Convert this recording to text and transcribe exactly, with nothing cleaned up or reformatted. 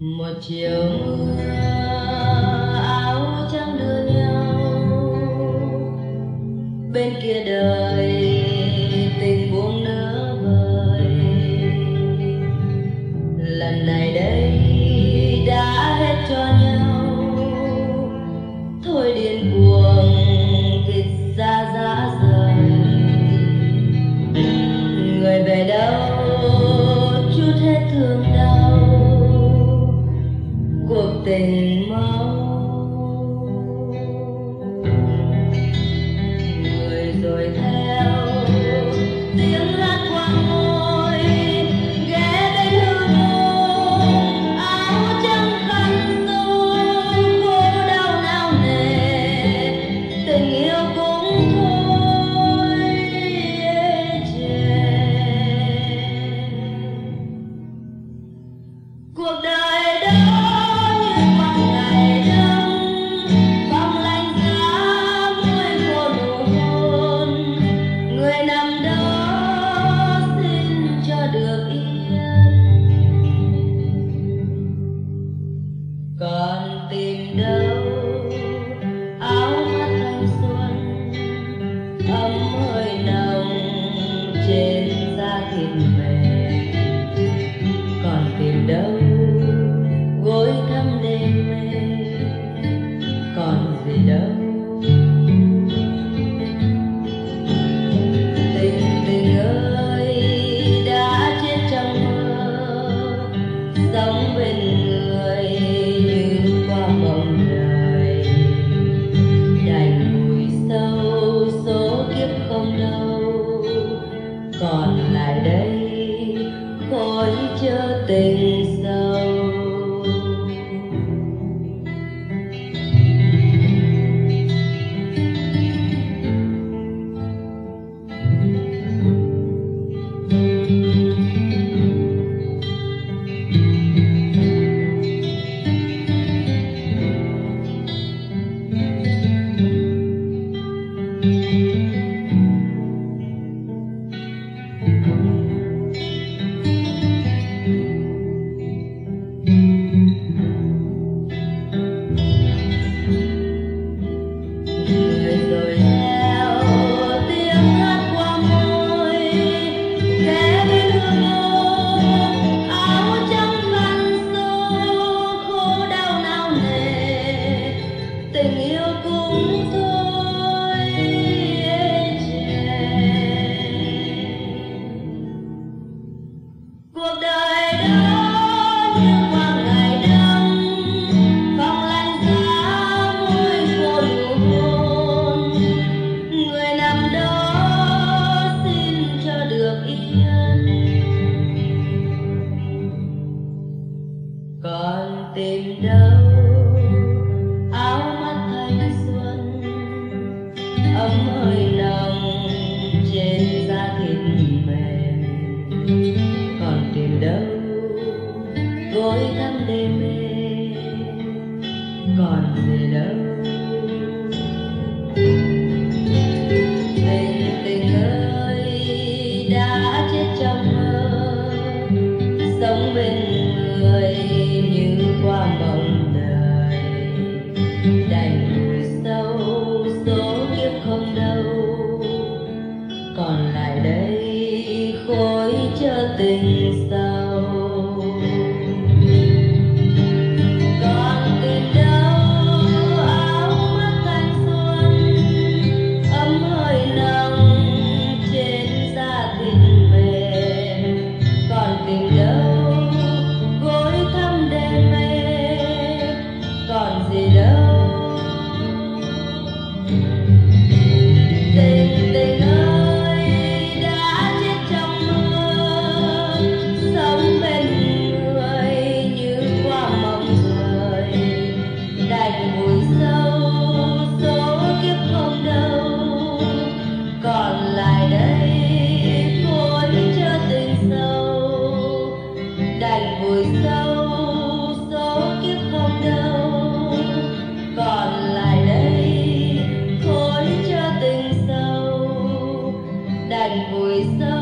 Một chiều mưa áo trắng đưa nhau, bên kia đời tình buông nửa vời. Lần này đây đã hết cho nhau, thôi điên cuồng kịch ra dã rời. Người về đâu chút hết thương đau, cuộc tình mau. Người rồi theo tiếng hát qua môi, ghé bên hư vô áo trắng khăn sâu, khổ đau não nề tình yêu cũng thôi ê chề. Cuộc đời đó còn tìm đâu áo mắt thanh xuân, ấm hơi nồng trên da thịt mềm. Còn tìm đâu gối thắm đêm mê, còn gì đâu tình tình ơi đã chết trong mơ, sống bên người mong đời. Đành vùi sâu số kiếp không đâu, còn lại đây khói chớ tình sâu. Tình yêu cũng thôi ê chề. Cuộc đời đó như qua ngày đông, phong lạnh giá môi khô nụ hôn. Người nằm đó xin cho được yên, còn tìm đâu áo mắt thanh xuân, ấm hơi nồng trên da thịt mềm. Còn tìm đâu gối thắm đêm mê, còn gì đâu tình tình ơi đã chết trong mơ, sống bên người như qua mộng đời. Đành vùi sâu số kiếp không đâu, còn lại đây khối chớ tình sâu. Còn tìm đâu áo mắt thanh xuân, ấm hơi nồng trên da thịt mềm. Còn tìm đâu gối thắm đêm mê, còn gì đâu tình tình ơi đã chết trong mơ, sống bên người như qua mộng người. Đành vùi sâu số kiếp không đâu, còn lại đây khối chớ tình sâu. Đành vùi sâu số kiếp không đâu, còn lại đây khối chớ tình sâu. Đành vùi sâu